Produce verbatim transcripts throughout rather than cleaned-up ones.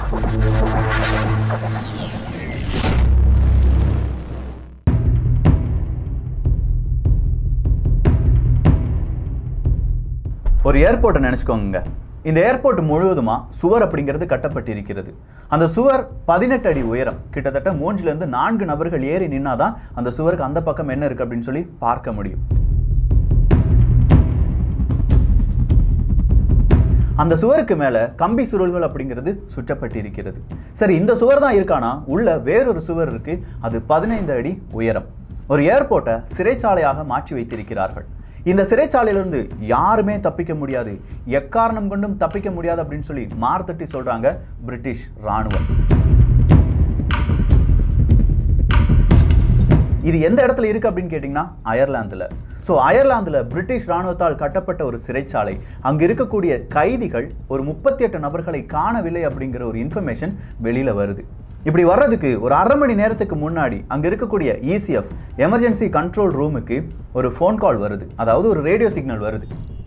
ஒரு ஏர்போர்ட்டை நினைச்சுக்கோங்க. இந்த ஏர்போர்ட் முழுவதுமா சுவர் அப்படிங்கிறது கட்டப்பட்டிருக்கிறது. அந்த சுவர் பதினெட்டு அடி உயரம், கிட்டத்தட்ட மூன்றுல இருந்து நான்கு நபர்கள் ஏறி நின்னாதான் அந்த சுவருக்கு அந்த பக்கம் என்ன இருக்கு அப்படின்னு சொல்லி பார்க்க முடியும். அந்த சுவருக்கு மேல கம்பி சுருள்கள் அப்படிங்கிறது சுற்றப்பட்டிருக்கிறது. சரி, இந்த சுவர் தான் இருக்கானா? உள்ள வேறொரு சுவர் இருக்கு, அது பதினைந்து அடி உயரம். ஒரு ஏர்போர்ட்டை சிறைச்சாலையாக மாற்றி வைத்திருக்கிறார்கள். இந்த சிறைச்சாலையிலிருந்து யாருமே தப்பிக்க முடியாது, எக்காரணம் கொண்டும் தப்பிக்க முடியாது அப்படின்னு சொல்லி மார்த்தட்டி சொல்றாங்க பிரிட்டிஷ் ராணுவம். இது எந்த இடத்துல இருக்கு அப்படின்னு கேட்டீங்கன்னா அயர்லாந்துல. ஸோ அயர்லாந்துல பிரிட்டிஷ் ராணுவத்தால் கட்டப்பட்ட ஒரு சிறைச்சாலை. அங்கு இருக்கக்கூடிய கைதிகள் ஒரு முப்பத்தி எட்டு நபர்களை காணவில்லை அப்படிங்கிற ஒரு இன்ஃபர்மேஷன் வெளியில வருது. இப்படி வர்றதுக்கு ஒரு அரை மணி நேரத்துக்கு முன்னாடி அங்க இருக்கக்கூடிய இசிஎஃப் எமர்ஜென்சி கண்ட்ரோல் ரூமுக்கு ஒரு ஃபோன் கால் வருது, அதாவது ஒரு ரேடியோ சிக்னல் வருது.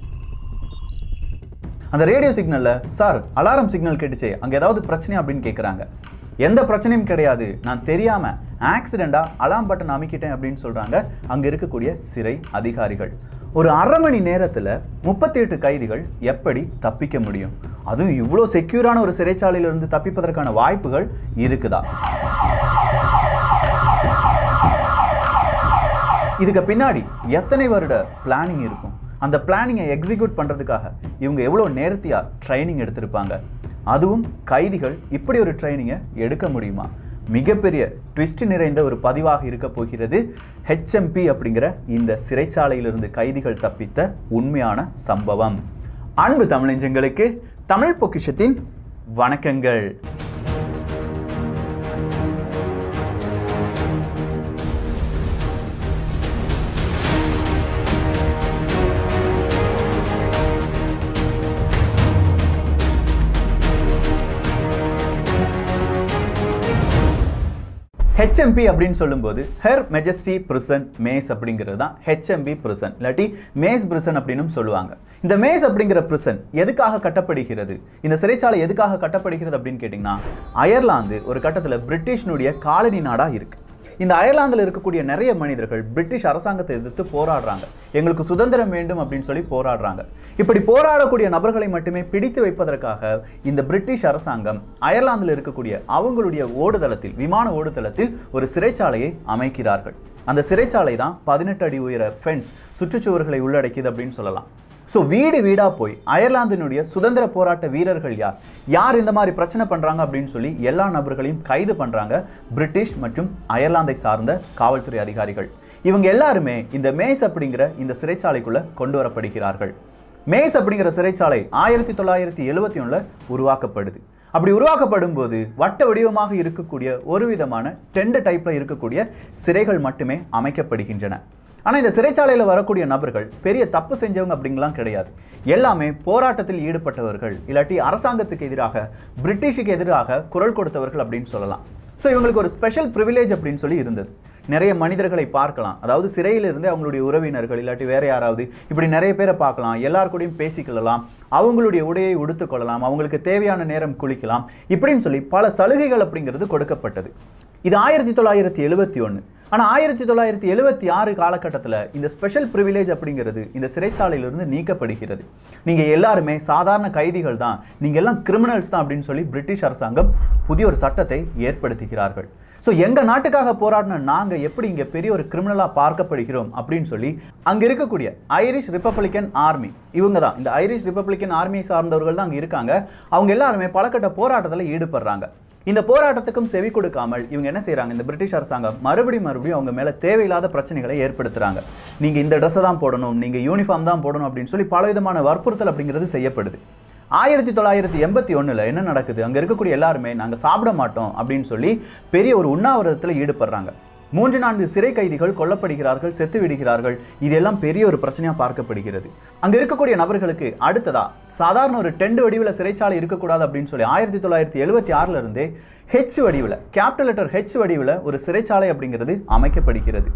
அந்த ரேடியோ சிக்னல்ல, சார் அலாரம் சிக்னல் கேட்டுச்சே, அங்க ஏதாவது பிரச்சனை அப்படின்னு கேட்குறாங்க. எந்த பிரச்சனையும் கிடையாது, நான் தெரியாம ஆக்சிடெண்டா அலாம் பட்டன் அமைக்கிட்டேன் அப்படின்னு சொல்றாங்க அங்க இருக்கக்கூடிய சிறை அதிகாரிகள். ஒரு அரை மணி நேரத்துல முப்பத்தி எட்டு கைதிகள் எப்படி தப்பிக்க முடியும்? அதுவும் இவ்வளோ செக்யூரான ஒரு சிறைச்சாலையிலிருந்து தப்பிப்பதற்கான வாய்ப்புகள் இருக்குதா? இதுக்கு பின்னாடி எத்தனை வருட பிளானிங் இருக்கும்? அந்த பிளானிங்கை எக்ஸிக்யூட் பண்றதுக்காக இவங்க எவ்வளோ நேர்த்தியா ட்ரைனிங் எடுத்திருப்பாங்க? அதுவும் கைதிகள் இப்படி ஒரு ட்ரைனிங்கை எடுக்க முடியுமா? மிகப்பெரிய ட்விஸ்ட் நிறைந்த ஒரு பதிவாக இருக்க போகிறது ஹெச்எம்பி அப்படிங்கிற இந்த சிறைச்சாலையிலிருந்து கைதிகள் தப்பித்த உண்மையான சம்பவம். அன்பு தமிழஞ்சங்களுக்கு தமிழ் பொக்கிஷத்தின் வணக்கங்கள். ஹெச்எம்பி அப்படின்னு சொல்லும்போது ஹெர் மெஜஸ்டி பிரிசன் மேஸ் அப்படிங்கிறது தான் ஹெச்எம்பி பிரிசன், இல்லாட்டி மேஸ் பிரிசன் அப்படின்னு சொல்லுவாங்க. இந்த மேஸ் அப்படிங்கிற பிரிசன் எதுக்காக கட்டப்படுகிறது? இந்த சிறைச்சாலை எதுக்காக கட்டப்படுகிறது அப்படின்னு கேட்டிங்கன்னா, அயர்லாந்து ஒரு கட்டத்தில் பிரிட்டிஷ்னுடைய காலனி நாடாக இருக்கு. இந்த அயர்லாந்தில் இருக்கக்கூடிய நிறைய மனிதர்கள் பிரிட்டிஷ் அரசாங்கத்தை எதிர்த்து போராடுறாங்க, எங்களுக்கு சுதந்திரம் வேண்டும் அப்படின்னு சொல்லி போராடுறாங்க. இப்படி போராடக்கூடிய நபர்களை மட்டுமே பிடித்து வைப்பதற்காக இந்த பிரிட்டிஷ் அரசாங்கம் அயர்லாந்தில் இருக்கக்கூடிய அவங்களுடைய ஓடுதளத்தில், விமான ஓடுதளத்தில் ஒரு சிறைச்சாலையை அமைக்கிறார்கள். அந்த சிறைச்சாலை தான் பதினெட்டு அடி உயர ஃபென்ஸ், சுற்றுச்சுவர்களை உள்ளடக்கியது அப்படின்னு சொல்லலாம். ஸோ வீடு வீடா போய் அயர்லாந்தினுடைய சுதந்திர போராட்ட வீரர்கள் யார் யார் இந்த மாதிரி பிரச்சனை பண்றாங்க அப்படின்னு சொல்லி எல்லா நபர்களையும் கைது பண்றாங்க பிரிட்டிஷ் மற்றும் அயர்லாந்தை சார்ந்த காவல்துறை அதிகாரிகள். இவங்க எல்லாருமே இந்த மேஸ் அப்படிங்கிற இந்த சிறைச்சாலைக்குள்ள கொண்டு வரப்படுகிறார்கள். மேஸ் அப்படிங்கிற சிறைச்சாலை ஆயிரத்தி தொள்ளாயிரத்தி எழுபத்தி ஒண்ணுல உருவாக்கப்படுது. அப்படி உருவாக்கப்படும் போது வட்ட வடிவமாக இருக்கக்கூடிய ஒரு விதமான டென்ட் டைப்ல இருக்கக்கூடிய சிறைகள் மட்டுமே அமைக்கப்படுகின்றன. ஆனால் இந்த சிறைச்சாலையில் வரக்கூடிய நபர்கள் பெரிய தப்பு செஞ்சவங்க அப்படிங்கலாம் கிடையாது. எல்லாமே போராட்டத்தில் ஈடுபட்டவர்கள், இல்லாட்டி அரசாங்கத்துக்கு எதிராக, பிரிட்டிஷுக்கு எதிராக குரல் கொடுத்தவர்கள் அப்படின்னு சொல்லலாம். ஸோ இவங்களுக்கு ஒரு ஸ்பெஷல் ப்ரிவிலேஜ் அப்படின்னு சொல்லி இருந்தது. நிறைய மனிதர்களை பார்க்கலாம், அதாவது சிறையிலிருந்து அவங்களுடைய உறவினர்கள் இல்லாட்டி வேற யாராவது இப்படி நிறைய பேரை பார்க்கலாம், எல்லாருக்கூடையும் பேசிக்கொள்ளலாம், அவங்களுடைய உடையை உடுத்துக்கொள்ளலாம், அவங்களுக்கு தேவையான நேரம் குளிக்கலாம், இப்படின்னு சொல்லி பல சலுகைகள் அப்படிங்கிறது கொடுக்கப்பட்டது. இது ஆயிரத்தி தொள்ளாயிரத்தி எழுபத்தி ஒன்று. ஆனால் ஆயிரத்தி தொள்ளாயிரத்தி எழுபத்தி ஆறு காலகட்டத்தில் இந்த ஸ்பெஷல் ப்ரிவிலேஜ் அப்படிங்கிறது இந்த சிறைச்சாலையிலிருந்து நீக்கப்படுகிறது. நீங்கள் எல்லாருமே சாதாரண கைதிகள் தான், நீங்கள் எல்லாம் கிரிமினல்ஸ் தான் அப்படின்னு சொல்லி பிரிட்டிஷ் அரசாங்கம் புதிய ஒரு சட்டத்தை ஏற்படுத்துகிறார்கள். ஸோ எங்கள் நாட்டுக்காக போராடின நாங்கள் எப்படி இங்கே பெரிய ஒரு கிரிமினலாக பார்க்கப்படுகிறோம் அப்படின்னு சொல்லி அங்கே இருக்கக்கூடிய ஐரிஷ் ரிப்பப்ளிக்கன் ஆர்மி, இவங்க தான் இந்த ஐரிஷ் ரிப்பப்ளிக்கன் ஆர்மியை சார்ந்தவர்கள் தான் அங்கே இருக்காங்க. அவங்க எல்லாருமே பலகட்ட போராட்டத்தில் ஈடுபடுறாங்க. இந்த போராட்டத்துக்கும் செவி கொடுக்காமல் இவங்க என்ன செய்யறாங்க, இந்த பிரிட்டிஷ் அரசாங்கம் மறுபடியும் மறுபடியும் அவங்க மேல தேவையில்லாத பிரச்சனைகளை ஏற்படுத்துறாங்க. நீங்க இந்த ட்ரெஸ்ஸை தான் போடணும், நீங்க யூனிஃபார்ம் தான் போடணும் அப்படின்னு சொல்லி பல விதமான வற்புறுத்தல் அப்படிங்கிறது செய்யப்படுது. ஆயிரத்தி தொள்ளாயிரத்தி எண்பத்தி ஒண்ணுல என்ன நடக்குது, அங்க இருக்கக்கூடிய எல்லாருமே நாங்க சாப்பிட மாட்டோம் அப்படின்னு சொல்லி பெரிய ஒரு உண்ணாவிரதத்தில் ஈடுபடுறாங்க. மூன்று நான்கு சிறை கைதிகள் கொல்லப்படுகிறார்கள், செத்து விடுகிறார்கள். இதெல்லாம் பெரிய ஒரு பிரச்சனையா பார்க்கப்படுகிறது. அங்க இருக்கக்கூடிய நபர்களுக்கு அடுத்ததா சாதாரண ஒரு டென்ட் வடிவில் சிறைச்சாலை இருக்கக்கூடாது அப்படின்னு சொல்லி ஆயிரத்தி தொள்ளாயிரத்தி எழுபத்தி ஆறுல இருந்தே ஹெச் வடிவில், கேபிட்டல் லெட்டர் ஹெச் வடிவில் ஒரு சிறைச்சாலை அப்படிங்கிறது அமைக்கப்படுகிறது.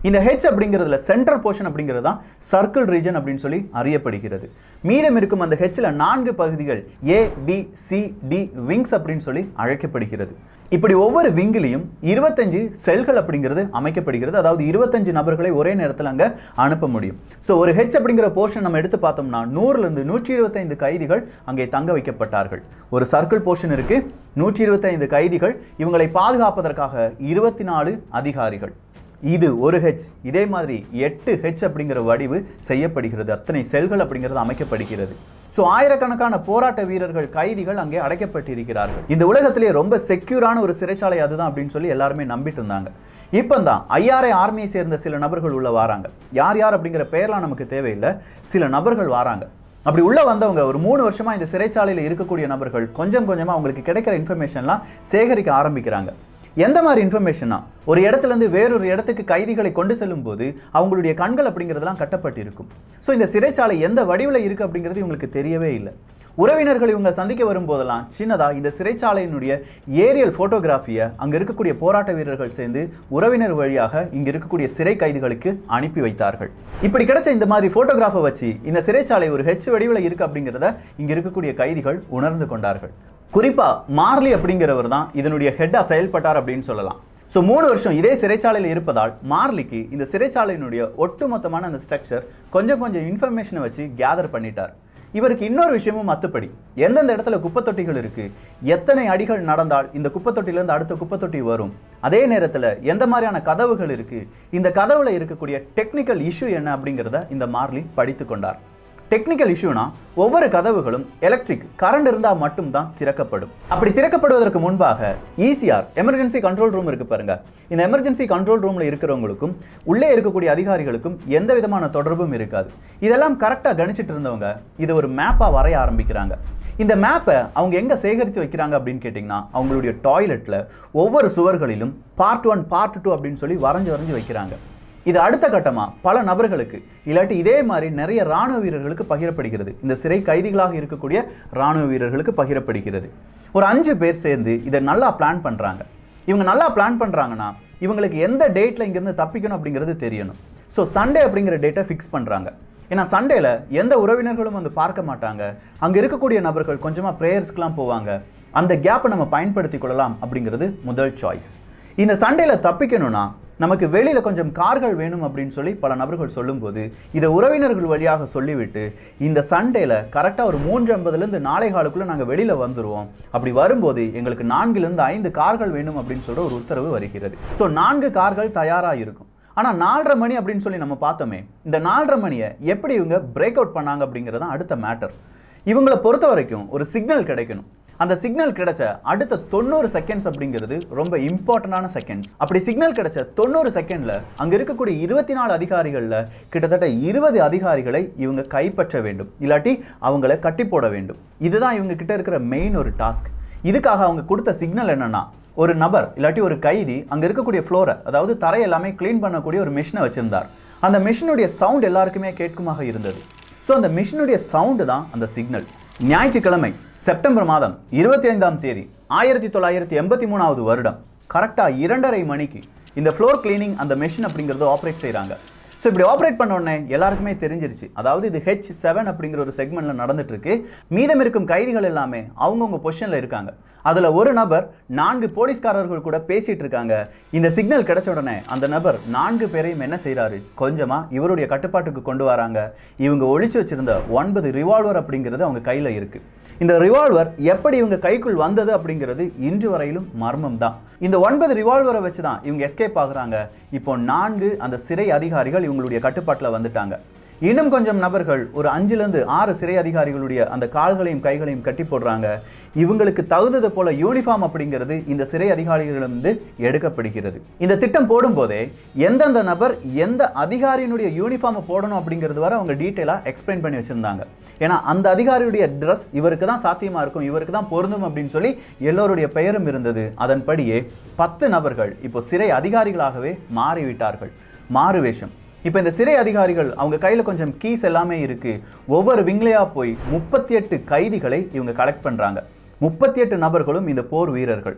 இந்த H அப்படிங்கிறதுல சென்டர் போர்ஷன் அப்படிங்கிறது தான் சர்க்கிள் ரீஜன் அப்படின்னு சொல்லி அறியப்படுகிறது. மீதம் இருக்கும் அந்த Hல நான்கு பகுதிகள் A, B, C, D wings அப்படின்னு சொல்லி அழைக்கப்படுகிறது. இப்படி ஒவ்வொரு விங்கிலையும் இருபத்தஞ்சு செல்கள் அப்படிங்கிறது அமைக்கப்படுகிறது. அதாவது இருபத்தஞ்சு நபர்களை ஒரே நேரத்தில் அங்கே அனுப்ப முடியும். ஸோ ஒரு H அப்படிங்கிற போர்ஷன் நம்ம எடுத்து பார்த்தோம்னா நூறுலேருந்து நூற்றி இருபத்தைந்து கைதிகள் அங்கே தங்க வைக்கப்பட்டார்கள். ஒரு சர்க்கிள் போர்ஷன் இருக்கு, நூற்றி இருபத்தைந்து கைதிகள், இவங்களை பாதுகாப்பதற்காக இருபத்தி நாலு அதிகாரிகள். இது ஒரு ஹெச். இதே மாதிரி எட்டு ஹெச் அப்படிங்கிற வடிவு செய்யப்படுகிறது. அத்தனை செல்கள் அப்படிங்கிறது அமைக்கப்படுகிறது. ஸோ ஆயிரக்கணக்கான போராட்ட வீரர்கள் கைதிகள் அங்கே அடைக்கப்பட்டிருக்கிறார்கள். இந்த உலகத்திலேயே ரொம்ப செக்யூரான ஒரு சிறைச்சாலை அதுதான் அப்படின்னு சொல்லி எல்லாருமே நம்பிட்டு இருந்தாங்க. இப்போ தான் ஐஆர்ஏ ஆர்மியை சேர்ந்த சில நபர்கள் உள்ள வராங்க. யார் யார் அப்படிங்கிற பேர்லாம் நமக்கு தேவையில்லை, சில நபர்கள் வராங்க. அப்படி உள்ள வந்தவங்க ஒரு மூணு வருஷமா இந்த சிறைச்சாலையில் இருக்கக்கூடிய நபர்கள் கொஞ்சம் கொஞ்சமாக அவங்களுக்கு கிடைக்கிற இன்ஃபர்மேஷன்லாம் சேகரிக்க ஆரம்பிக்கிறாங்க. எந்த மாதிரி இன்ஃபர்மேஷனா, ஒரு இடத்துலேருந்து வேறொரு இடத்துக்கு கைதிகளை கொண்டு செல்லும் போது அவங்களுடைய கண்கள் அப்படிங்கிறதுலாம் கட்டப்பட்டு இருக்கும். ஸோ இந்த சிறைச்சாலை எந்த வடிவில் இருக்குது அப்படிங்கிறது இவங்களுக்கு தெரியவே இல்லை. உறவினர்கள் இவங்க சந்திக்க வரும்போதெல்லாம் சின்னதாக இந்த சிறைச்சாலையினுடைய ஏரியல் ஃபோட்டோகிராஃபியை அங்கே இருக்கக்கூடிய போராட்ட வீரர்கள் சேர்ந்து உறவினர் வழியாக இங்கே இருக்கக்கூடிய சிறை கைதிகளுக்கு அனுப்பி வைத்தார்கள். இப்படி கிடைச்ச இந்த மாதிரி ஃபோட்டோகிராஃபை வச்சு இந்த சிறைச்சாலை ஒரு ஹெச் வடிவில் இருக்குது அப்படிங்கிறத இங்கே இருக்கக்கூடிய கைதிகள் உணர்ந்து கொண்டார்கள். குறிப்பாக மார்லி அப்படிங்கிறவர் தான் இதனுடைய ஹெட்டாக செயல்பட்டார் அப்படின்னு சொல்லலாம். ஸோ மூணு வருஷம் இதே சிறைச்சாலையில் இருப்பதால் மார்லிக்கு இந்த சிறைச்சாலையினுடைய ஒட்டுமொத்தமான அந்த ஸ்ட்ரக்சர் கொஞ்சம் கொஞ்சம் இன்ஃபர்மேஷனை வச்சு கேதர் பண்ணிட்டார். இவருக்கு இன்னொரு விஷயமும் மற்றபடி எந்தெந்த இடத்துல குப்பை தொட்டிகள் இருக்குது, எத்தனை அடிகள் நடந்தால் இந்த குப்பை தொட்டிலேருந்து அடுத்த குப்பை தொட்டி வரும், அதே நேரத்தில் எந்த மாதிரியான கதவுகள் இருக்குது, இந்த கதவுல இருக்கக்கூடிய டெக்னிக்கல் இஷ்யூ என்ன அப்படிங்கிறத இந்த மார்லி படித்து கொண்டார். டெக்னிக்கல் இஷ்யூனா ஒவ்வொரு கதவுகளும் எலக்ட்ரிக் கரண்ட் இருந்தால் மட்டும்தான் திறக்கப்படும். அப்படி திறக்கப்படுவதற்கு முன்பாக ஈசிஆர் எமர்ஜென்சி கண்ட்ரோல் ரூம் இருக்கு பாருங்க. இந்த எமர்ஜென்சி கண்ட்ரோல் ரூம்ல இருக்கிறவங்களுக்கும் உள்ளே இருக்கக்கூடிய அதிகாரிகளுக்கும் எந்த விதமான தொடர்பும் இருக்காது. இதெல்லாம் கரெக்டாக கணிச்சிட்டு இருந்தவங்க இதை ஒரு மேப்பா வரைய ஆரம்பிக்கிறாங்க. இந்த மேப்பை அவங்க எங்க சேகரித்து வைக்கிறாங்க அப்படின்னு கேட்டிங்கன்னா அவங்களுடைய டாய்லெட்ல ஒவ்வொரு சுவர்களிலும் பார்ட் ஒன் பார்ட் டூ அப்படின்னு சொல்லி வரைஞ்சு வரைஞ்சு வைக்கிறாங்க. இது அடுத்த கட்டமாக பல நபர்களுக்கு இல்லாட்டி இதே மாதிரி நிறைய இராணுவ வீரர்களுக்கு பகிரப்படுகிறது. இந்த சிறை கைதிகளாக இருக்கக்கூடிய இராணுவ வீரர்களுக்கு பகிரப்படுகிறது. ஒரு அஞ்சு பேர் சேர்ந்து இதை நல்லா பிளான் பண்ணுறாங்க. இவங்க நல்லா பிளான் பண்ணுறாங்கன்னா இவங்களுக்கு எந்த டேட்டில் இங்கேருந்து தப்பிக்கணும் அப்படிங்கிறது தெரியணும். ஸோ சண்டே அப்படிங்கிற டேட்டை ஃபிக்ஸ் பண்ணுறாங்க. ஏன்னா சண்டேல எந்த உறவினர்களும் வந்து பார்க்க மாட்டாங்க. அங்கே இருக்கக்கூடிய நபர்கள் கொஞ்சமாக ப்ரேயர்ஸ்க்கெலாம் போவாங்க. அந்த கேப்பை நம்ம பயன்படுத்தி கொள்ளலாம் அப்படிங்கிறது முதல் சாய்ஸ். இந்த சண்டேல தப்பிக்கணும்னா நமக்கு வெளியில் கொஞ்சம் கார்கள் வேணும் அப்படின்னு சொல்லி பல நபர்கள் சொல்லும்போது இதை உறவினர்கள் வழியாக சொல்லிவிட்டு இந்த சண்டேல கரெக்டாக ஒரு மூன்று ஐம்பதுலேருந்து நாளை காலுக்குள்ளே நாங்கள் வெளியில் வந்துடுவோம். அப்படி வரும்போது எங்களுக்கு நான்குலேருந்து ஐந்து கார்கள் வேணும் அப்படின்னு சொல்கிற ஒரு உத்தரவு வருகிறது. ஸோ நான்கு கார்கள் தயாராக இருக்கும். ஆனால் நாலரை மணி அப்படின்னு சொல்லி நம்ம பார்த்தோமே, இந்த நாலரை மணியை எப்படி இவங்க பிரேக் அவுட் பண்ணாங்க அப்படிங்கிறது தான் அடுத்த மேட்டர். இவங்களை பொறுத்த வரைக்கும் ஒரு சிக்னல் கிடைக்கணும். அந்த சிக்னல் கிடைச்ச அடுத்த தொண்ணூறு செகண்ட்ஸ் அப்படிங்கிறது ரொம்ப இம்பார்ட்டன்டான செகண்ட்ஸ். அப்படி சிக்னல் கிடைச்ச தொண்ணூறு செகண்ட்ல அங்க இருக்கக்கூடிய இருபத்தி நாலு அதிகாரிகள்ல கிட்டத்தட்ட இருபது அதிகாரிகளை இவங்க கைப்பற்ற வேண்டும், இல்லாட்டி அவங்களை கட்டி போட வேண்டும். இதுதான் இவங்க கிட்ட இருக்கிற மெயின் ஒரு டாஸ்க். இதுக்காக அவங்க கொடுத்த சிக்னல் என்னன்னா, ஒரு நபர் இல்லாட்டி ஒரு கைதி அங்க இருக்கக்கூடிய ஃப்ளோரை, அதாவது தரை எல்லாமே கிளீன் பண்ணக்கூடிய ஒரு மிஷினை வச்சிருந்தார். அந்த மிஷினுடைய சவுண்ட் எல்லாருக்குமே கேட்குமாக இருந்தது. ஸோ அந்த மிஷினுடைய சவுண்டு தான் அந்த சிக்னல். ஞாயிற்றுக்கிழமை செப்டம்பர் மாதம் இருபத்தி ஐந்தாம் தேதி ஆயிரத்தி தொள்ளாயிரத்தி எண்பத்தி மூணாவது வருடம் கரெக்டாக இரண்டரை மணிக்கு இந்த ஃப்ளோர் கிளீனிங் அந்த மெஷின் அப்படிங்கிறது ஆப்ரேட் செய்கிறாங்க. ஸோ இப்படி ஆப்ரேட் பண்ண உடனே எல்லாருக்குமே தெரிஞ்சிருச்சு, அதாவது இது ஹெச் செவன் அப்படிங்கிற ஒரு செக்மெண்ட்ல நடந்துட்டு இருக்கு. மீதம் இருக்கும் கைதிகள் எல்லாமே அவங்கவுங்க பொசிஷன்ல இருக்காங்க. அதுல ஒரு நபர் நான்கு போலீஸ்காரர்கள் கூட பேசிட்டு இருக்காங்க. இந்த சிக்னல் கிடைச்ச உடனே அந்த நபர் நான்கு பேரையும் என்ன செய்யறாரு, கொஞ்சமா இவருடைய கட்டுப்பாட்டுக்கு கொண்டு வராங்க. இவங்க ஒளிச்சு வச்சிருந்த ஒன்பது ரிவால்வர் அப்படிங்கிறது அவங்க கையில இருக்கு. இந்த ரிவால்வர் எப்படி இவங்க கைக்குள் வந்தது அப்படிங்கிறது இன்று வரையிலும் மர்மம் தான். இந்த ஒன்பது ரிவால்வரை வச்சு தான் இவங்க எஸ்கேப் ஆகுறாங்க. இப்போ நான்கு அந்த சிறை அதிகாரிகள் இவங்களுடைய கட்டுப்பாட்டில் வந்துட்டாங்க. இன்னும் கொஞ்சம் நபர்கள் ஒரு அஞ்சுலேருந்து ஆறு சிறை அதிகாரிகளுடைய அந்த கால்களையும் கைகளையும் கட்டி போடுறாங்க. இவங்களுக்கு தகுந்தது போல யூனிஃபார்ம் அப்படிங்கிறது இந்த சிறை அதிகாரிகளிலிருந்து எடுக்கப்படுகிறது. இந்த திட்டம் போடும்போதே எந்தெந்த நபர் எந்த அதிகாரியினுடைய யூனிஃபார்மை போடணும் அப்படிங்கிறது வரை அவங்க டீட்டெயிலாக எக்ஸ்பிளைன் பண்ணி வச்சிருந்தாங்க. ஏன்னா அந்த அதிகாரியுடைய ட்ரெஸ் இவருக்கு தான் சாத்தியமாக இருக்கும், இவருக்கு தான் பொருந்தும் அப்படின்னு சொல்லி எல்லோருடைய பெயரும் இருந்தது. அதன்படியே பத்து நபர்கள் இப்போ சிறை அதிகாரிகளாகவே மாறிவிட்டார்கள். மாறு வேஷம். இப்போ இந்த சிறை அதிகாரிகள் அவங்க கையில் கொஞ்சம் கீஸ் எல்லாமே இருக்குது. ஒவ்வொரு விங்லையாக போய் முப்பத்தி எட்டு கைதிகளை இவங்க கலெக்ட் பண்ணுறாங்க. முப்பத்தி எட்டு நபர்களும் இந்த போர் வீரர்கள்.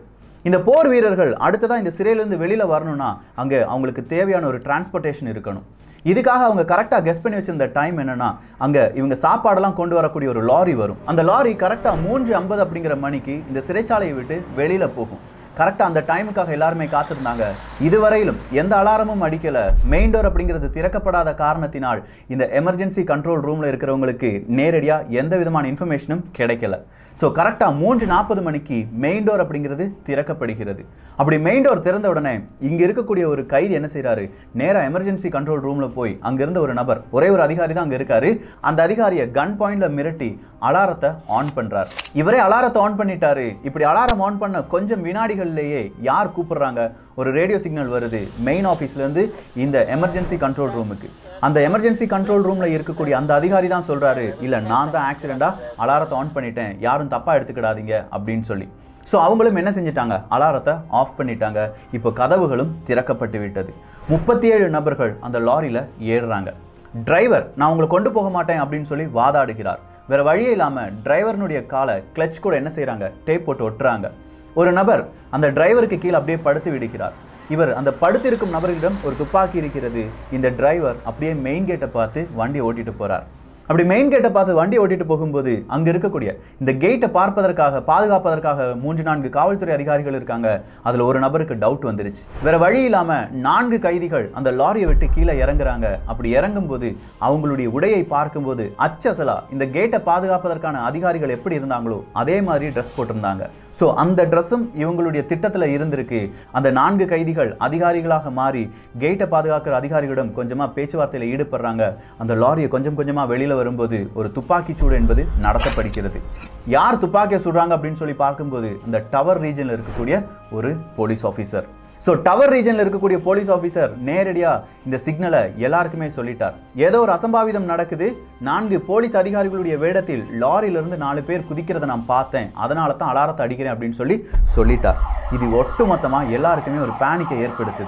இந்த போர் வீரர்கள் அடுத்ததான் இந்த சிறையிலிருந்து வெளியில் வரணும்னா அங்கே அவங்களுக்கு தேவையான ஒரு டிரான்ஸ்போர்ட்டேஷன் இருக்கணும். இதுக்காக அவங்க கரெக்டாக கெஸ் பண்ணி வச்சிருந்த டைம் என்னன்னா, அங்கே இவங்க சாப்பாடெல்லாம் கொண்டு வரக்கூடிய ஒரு லாரி வரும். அந்த லாரி கரெக்டாக மூன்று ஐம்பது அப்படிங்கிற மணிக்கு இந்த சிறைச்சாலையை விட்டு வெளியில் போகும். கரெக்டாக அந்த டைமுக்காக எல்லாருமே காத்திருந்தாங்க. இதுவரையிலும் எந்த அலாரமும் அடிக்கலை. மெயின் டோர் அப்படிங்கிறது திறக்கப்படாத காரணத்தினால் இந்த எமர்ஜென்சி கண்ட்ரோல் ரூமில் இருக்கிறவங்களுக்கு நேரடியாக எந்த விதமான இன்ஃபர்மேஷனும் கிடைக்கல. ஸோ கரெக்டாக மூன்று நாற்பது மணிக்கு மெயின் டோர் அப்படிங்கிறது திறக்கப்படுகிறது. அப்படி மெயின் டோர் திறந்த உடனே இங்கே இருக்கக்கூடிய ஒரு கைதி என்ன செய்கிறாரு, நேராக எமர்ஜென்சி கண்ட்ரோல் ரூமில் போய் அங்கிருந்த ஒரு நபர், ஒரே ஒரு அதிகாரி தான் அங்கே இருக்காரு, அந்த அதிகாரியை கன் பாயிண்டில் மிரட்டி அலாரத்தை ஆன் பண்ணுறார். இவரே அலாரத்தை ஆன் பண்ணிட்டாரு. இப்படி அலாரம் ஆன் பண்ண கொஞ்சம் வினாடிகள்லேயே யார் கூப்பிடுறாங்க, ஒரு ரேடியோ சிக்னல் வருது மெயின் ஆஃபீஸ்லேருந்து இந்த எமர்ஜென்சி கண்ட்ரோல் ரூமுக்கு. அந்த எமர்ஜென்சி கண்ட்ரோல் ரூமில் இருக்கக்கூடிய அந்த அதிகாரி தான் சொல்கிறாரு, இல்லை நான் தான் ஆக்சிடெண்ட்டாக அலாரத்தை ஆன் பண்ணிட்டேன், யாரும் தப்பாக எடுத்துக்கிடாதீங்க அப்படின்னு சொல்லி. ஸோ அவங்களும் என்ன செஞ்சிட்டாங்க, அலாரத்தை ஆஃப் பண்ணிட்டாங்க. இப்போ கதவுகளும் திறக்கப்பட்டு விட்டது. முப்பத்தி ஏழு நபர்கள் அந்த லாரியில் ஏறுறாங்க. டிரைவர் நான் உங்களை கொண்டு போக மாட்டேன் அப்படின்னு சொல்லி வாதாடுகிறார். வேற வழியே இல்லாமல் டிரைவர்னுடைய காலை கிளச் கூட என்ன செய்கிறாங்க, டேப் போட்டு ஒட்டுறாங்க. ஒரு நபர் அந்த டிரைவருக்கு கீழே அப்படியே படுத்து விடுகிறார். இவர் அந்த படுத்திருக்கும் நபர்களிடம் ஒரு துப்பாக்கி இருக்கிறது. இந்த டிரைவர் அப்படியே மெயின் கேட்டை பார்த்து வண்டியை ஓட்டிட்டு போறார். அப்படி மெயின் கேட்டை பார்த்து வண்டி ஓட்டிட்டு போகும்போது அங்கே இருக்கக்கூடிய இந்த கேட்டை பார்ப்பதற்காக பாதுகாப்பதற்காக மூன்று நான்கு காவல்துறை அதிகாரிகள் இருக்காங்க. அதில் ஒரு நபருக்கு டவுட் வந்துருச்சு. வேற வழி இல்லாமல் நான்கு கைதிகள் அந்த லாரியை விட்டு கீழே இறங்குறாங்க. அப்படி இறங்கும்போது அவங்களுடைய உடையை பார்க்கும்போது அச்சசலா இந்த கேட்டை பாதுகாப்பதற்கான அதிகாரிகள் எப்படி இருந்தாங்களோ அதே மாதிரி ட்ரெஸ் போட்டிருந்தாங்க. ஸோ அந்த ட்ரெஸ்ஸும் இவங்களுடைய திட்டத்தில் இருந்திருக்கு. அந்த நான்கு கைதிகள் அதிகாரிகளாக மாறி கேட்டை பாதுகாக்கிற அதிகாரிகளிடம் கொஞ்சமாக பேச்சுவார்த்தையில் ஈடுபடுறாங்க. அந்த லாரியை கொஞ்சம் கொஞ்சமாக வெளியில் வரும்போது ஒரு துப்பாக்கி சூடு என்பது நடத்தப்படுகிறது. யார் துப்பாக்கியை சுடுறாங்க அப்படின்னு சொல்லி பார்க்கும்போது அந்த டவர் ரீஜனில் இருக்கக்கூடிய ஒரு போலீஸ் ஆஃபீஸர். ஸோ டவர் ரீஜனில் இருக்கக்கூடிய போலீஸ் ஆஃபீஸர் நேரடியாக இந்த சிக்னலை எல்லாருக்குமே சொல்லிட்டார். ஏதோ ஒரு அசம்பாவிதம் நடக்குது, நான்கு போலீஸ் அதிகாரிகளுடைய வேடத்தில் லாரியிலிருந்து நாலு பேர் குதிக்கிறத நான் பார்த்தேன், அதனால தான் அலாரத்தை அடிக்கிறேன் அப்படின்னு சொல்லி சொல்லிட்டார். இது ஒட்டுமொத்தமாக எல்லாருக்குமே ஒரு பேனிக்கை ஏற்படுத்துது.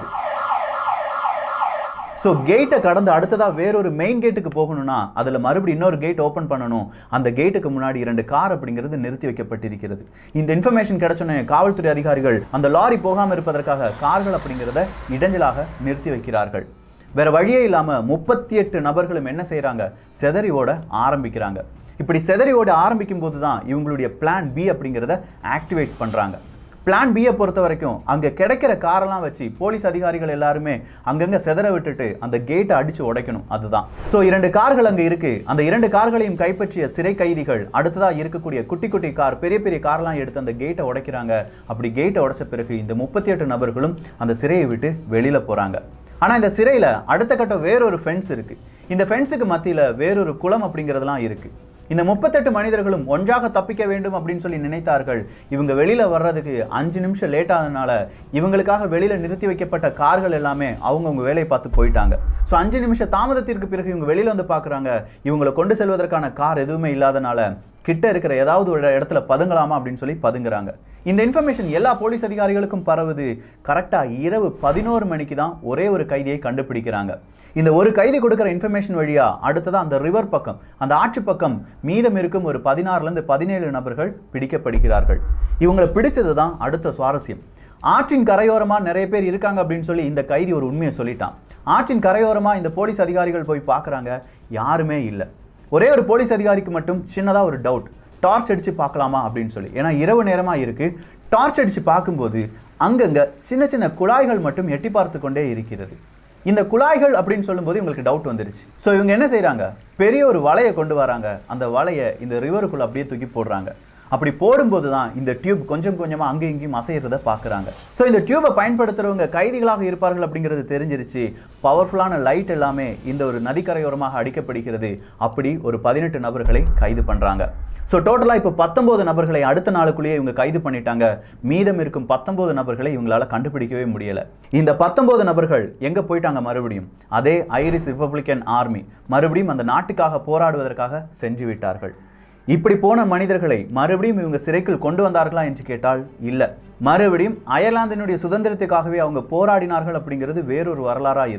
ஸோ கேட்டை கடந்து அடுத்ததாக வேறொரு மெயின் கேட்டுக்கு போகணும்னா அதில் மறுபடியும் இன்னொரு கேட் ஓப்பன் பண்ணணும். அந்த கேட்டுக்கு முன்னாடி இரண்டு கார் அப்படிங்கிறது நிறுத்தி வைக்கப்பட்டிருக்கிறது. இந்த இன்ஃபர்மேஷன் கிடைச்சோன்னே காவல்துறை அதிகாரிகள் அந்த லாரி போகாமல் இருப்பதற்காக கார்கள் அப்படிங்கிறத இடைஞ்சலாக நிறுத்தி வைக்கிறார்கள். வேற வழியே இல்லாமல் முப்பத்தி எட்டு நபர்களும் என்ன செய்கிறாங்க, செதறி ஓட ஆரம்பிக்கிறாங்க. இப்படி செதறி ஓட ஆரம்பிக்கும் போது தான் இவங்களுடைய பிளான் பி அப்படிங்கிறத ஆக்டிவேட் பண்ணுறாங்க. பிளான் பியை பொறுத்த வரைக்கும் அங்கே கிடைக்கிற காரெல்லாம் வச்சு போலீஸ் அதிகாரிகள் எல்லாருமே அங்கங்கே செதற விட்டுட்டு அந்த கேட்டை அடித்து உடைக்கணும். அதுதான். ஸோ இரண்டு கார்கள் அங்கே இருக்குது. அந்த இரண்டு கார்களையும் கைப்பற்றிய சிறை கைதிகள் அடுத்ததாக இருக்கக்கூடிய குட்டி குட்டி கார், பெரிய பெரிய கார்லாம் எடுத்து அந்த கேட்டை உடைக்கிறாங்க. அப்படி கேட்டை உடைச்ச பிறகு இந்த முப்பத்தி எட்டு நபர்களும் அந்த சிறையை விட்டு வெளியில் போகிறாங்க. ஆனால் இந்த சிறையில் அடுத்த கட்ட வேறொரு ஃபென்ஸ் இருக்குது. இந்த ஃபென்ஸுக்கு மத்தியில் வேறொரு குளம் அப்படிங்கிறதுலாம் இருக்குது. இந்த முப்பத்தெட்டு மனிதர்களும் ஒன்றாக தப்பிக்க வேண்டும் அப்படின்னு சொல்லி நினைத்தார்கள். இவங்க வெளியில் வர்றதுக்கு அஞ்சு நிமிஷம் லேட் ஆனதுனால இவங்களுக்காக வெளியில் நிறுத்தி வைக்கப்பட்ட கார்கள் எல்லாமே அவங்கவுங்க வேலையை பார்த்து போயிட்டாங்க. ஸோ அஞ்சு நிமிஷம் தாமதத்திற்கு பிறகு இவங்க வெளியில் வந்து பார்க்குறாங்க. இவங்களை கொண்டு செல்வதற்கான கார் எதுவுமே இல்லாதனால கிட்ட இருக்கிற ஏதாவது ஒரு இடத்துல பதுங்கலாமா அப்படின்னு சொல்லி பதுங்குறாங்க. இந்த இன்ஃபர்மேஷன் எல்லா போலீஸ் அதிகாரிகளுக்கும் பரவுது. கரெக்டாக இரவு பதினோரு மணிக்கு தான் ஒரே ஒரு கைதியை கண்டுபிடிக்கிறாங்க. இந்த ஒரு கைதி கொடுக்குற இன்ஃபர்மேஷன் வழியா அடுத்ததான் அந்த ரிவர் பக்கம், அந்த ஆற்று பக்கம் மீதம் இருக்கும் ஒரு பதினாறுலேருந்து பதினேழு நபர்கள் பிடிக்கப்படுகிறார்கள். இவங்களை பிடிச்சது தான் அடுத்த சுவாரஸ்யம். ஆற்றின் கரையோரமாக நிறைய பேர் இருக்காங்க அப்படின்னு சொல்லி இந்த கைதி ஒரு உண்மையை சொல்லிட்டான். ஆற்றின் கரையோரமாக இந்த போலீஸ் அதிகாரிகள் போய் பார்க்குறாங்க, யாருமே இல்லை. ஒரே ஒரு போலீஸ் அதிகாரிக்கு மட்டும் சின்னதாக ஒரு டவுட், டார்ச் அடித்து பார்க்கலாமா அப்படின்னு சொல்லி. ஏன்னா இரவு நேரமாக இருக்குது. டார்ச் அடித்து பார்க்கும்போது அங்கங்கே சின்ன சின்ன குழாய்கள் மட்டும் எட்டி பார்த்து கொண்டே இருக்கிறது. இந்த குழாய்கள் அப்படின்னு சொல்லும்போது இவங்களுக்கு டவுட் வந்துருச்சு. ஸோ இவங்க என்ன செய்கிறாங்க, பெரிய ஒரு வலையை கொண்டு வராங்க. அந்த வலையை இந்த ரிவருக்குள்ளே அப்படியே தூக்கி போடுறாங்க. அப்படி போடும்போது தான் இந்த டியூப் கொஞ்சம் கொஞ்சமாக அங்கே இங்கேயும் அசைகிறத பார்க்குறாங்க. ஸோ இந்த டியூபை பயன்படுத்துகிறவங்க கைதிகளாக இருப்பார்கள் அப்படிங்கிறது தெரிஞ்சிருச்சு. பவர்ஃபுல்லான லைட் எல்லாமே இந்த ஒரு நதிக்கரையோரமாக அடிக்கப்படுகிறது. அப்படி ஒரு பதினெட்டு நபர்களை கைது பண்ணுறாங்க. ஸோ டோட்டலாக இப்போ பத்தொம்போது நபர்களை அடுத்த நாளுக்குள்ளேயே இவங்க கைது பண்ணிட்டாங்க. மீதம் இருக்கும் பத்தொம்போது நபர்களை இவங்களால கண்டுபிடிக்கவே முடியலை. இந்த பத்தொம்போது நபர்கள் எங்கே போயிட்டாங்க, மறுபடியும் அதே ஐரிஷ் ரிப்பப்ளிக்கன் ஆர்மி மறுபடியும் அந்த நாட்டுக்காக போராடுவதற்காக சென்று விட்டார்கள். இப்படி போன மனிதர்களை மறுபடியும் இவங்க சிறைக்குள் கொண்டு வந்தார்களா என்று கேட்டால் இல்லை. மறுபடியும் அயர்லாந்தினுடைய சுதந்திரத்துக்காகவே அவங்க போராடினார்கள் அப்படிங்கிறது வேறொரு வரலாறாக இருக்குது.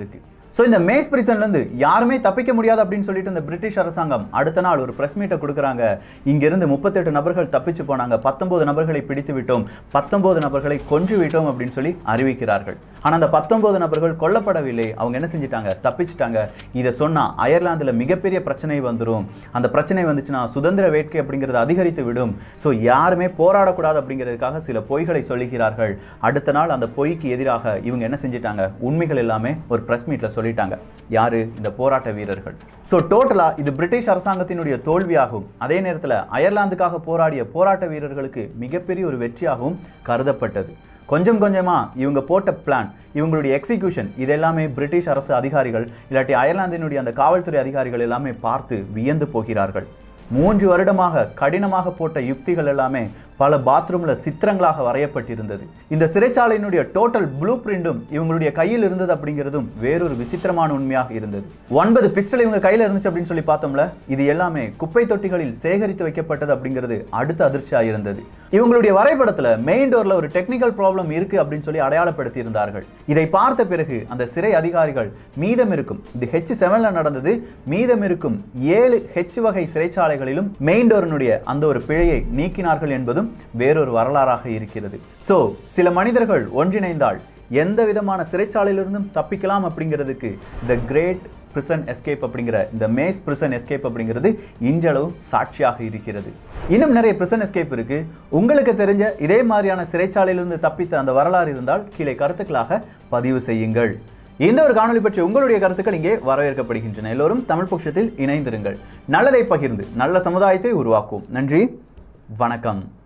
ஸோ இந்த மேஸ் பிரிசன்லேருந்து யாருமே தப்பிக்க முடியாது அப்படின்னு சொல்லிட்டு இந்த பிரிட்டிஷ் அரசாங்கம் அடுத்த நாள் ஒரு பிரஸ் மீட்டை கொடுக்குறாங்க. இங்கிருந்து முப்பத்தெட்டு நபர்கள் தப்பிச்சு போனாங்க, பத்தொன்பது நபர்களை பிடித்து விட்டோம், பத்தொன்பது நபர்களை கொன்று விட்டோம் அப்படின்னு சொல்லி அறிவிக்கிறார்கள். ஆனால் அந்த பத்தொன்பது நபர்கள் கொல்லப்படவில்லை. அவங்க என்ன செஞ்சிட்டாங்க? தப்பிச்சிட்டாங்க. இதை சொன்னால் அயர்லாந்தில் மிகப்பெரிய பிரச்சனை வந்துடும், அந்த பிரச்சனை வந்துச்சுன்னா சுதந்திர வேட்கை அப்படிங்கிறது அதிகரித்து விடும், ஸோ யாருமே போராடக்கூடாது அப்படிங்கிறதுக்காக சில பொய்களை சொல்லுகிறார்கள். அடுத்த நாள் அந்த பொய்க்கு எதிராக இவங்க என்ன செஞ்சிட்டாங்க? உண்மைகள் எல்லாமே ஒரு பிரஸ் மீட்டில் சொல்லிட்டாங்க. யாரு? இந்த போராட்ட வீரர்கள். ஸோ டோட்டலாக இது பிரிட்டிஷ் அரசாங்கத்தினுடைய தோல்வியாகும், அதே நேரத்தில் அயர்லாந்துக்காக போராடிய போராட்ட வீரர்களுக்கு மிகப்பெரிய ஒரு வெற்றியாகவும் கருதப்பட்டது. கொஞ்சம் கொஞ்சமாக இவங்க போட்ட பிளான், இவங்களுடைய எக்ஸிக்யூஷன், இதெல்லாமே பிரிட்டிஷ் அரசு அதிகாரிகள் இல்லாட்டி அயர்லாந்தினுடைய அந்த காவல்துறை அதிகாரிகள் எல்லாமே பார்த்து வியந்து போகிறார்கள். மூன்று வருடமாக கடினமாக போட்ட யுக்திகள் எல்லாமே பல பாத்ரூம்ல சித்திரங்களாக வரையப்பட்டிருந்தது. இந்த சிறைச்சாலையினுடைய டோட்டல் ப்ளூ பிரிண்டும் இவங்களுடைய கையில் இருந்தது அப்படிங்கிறதும் வேறொரு விசித்திரமான உண்மையாக இருந்தது. ஒன்பது பிஸ்டல் இவங்க கையில் இருந்துச்சு அப்படின்னு சொல்லி பார்த்தோம்ல, இது எல்லாமே குப்பை தொட்டிகளில் சேகரித்து வைக்கப்பட்டது அப்படிங்கிறது அடுத்த அதிர்ச்சியாக இருந்தது. இவங்களுடைய வரைபடத்தில் மெயின் டோர்ல ஒரு டெக்னிக்கல் ப்ராப்ளம் இருக்கு அப்படின்னு சொல்லி அடையாளப்படுத்தி இருந்தார்கள். இதை பார்த்த பிறகு அந்த சிறை அதிகாரிகள் மீதம் இருக்கும், இது ஹெச் செவன்ல நடந்தது, மீதம் இருக்கும் ஏழு ஹெச் வகை சிறைச்சாலைகளிலும் மெயின் டோரினுடைய அந்த ஒரு பிழையை நீக்கினார்கள் என்பதும் வேறொரு வரலாறாக இருக்கிறது. சோ சில மனிதர்கள் ஒன்றிணைந்தால் எந்த விதமான சிறைச்சாலையிலிருந்தும் தப்பிக்கலாம் அப்படிங்கிறதுக்கு தி கிரேட் பிரிசன் எஸ்கேப் அப்படிங்கிற இந்த மேஸ் பிரிசன் எஸ்கேப் அப்படிங்கிறது இன்றளவும் சாட்சியாக இருக்கிறது. இன்னும் நிறைய பிரிசன் எஸ்கேப் இருக்கு. உங்களுக்கு தெரிஞ்ச இதே மாதிரியான சிறைச்சாலையிலிருந்து தப்பித்த அந்த வரலாறு இருந்தால் கீழே கருத்துக்களாக பதிவு செய்யுங்கள். இந்த ஒரு காணொலி பற்றி உங்களுடைய கருத்துக்கள் இங்கே வரவேற்கப்படுகின்றன. எல்லோரும் தமிழ் பொக்கிஷத்தில் இணைந்திருங்கள். நல்லதை பகிர்ந்து நல்ல சமுதாயத்தை உருவாக்குவோம். நன்றி, வணக்கம்.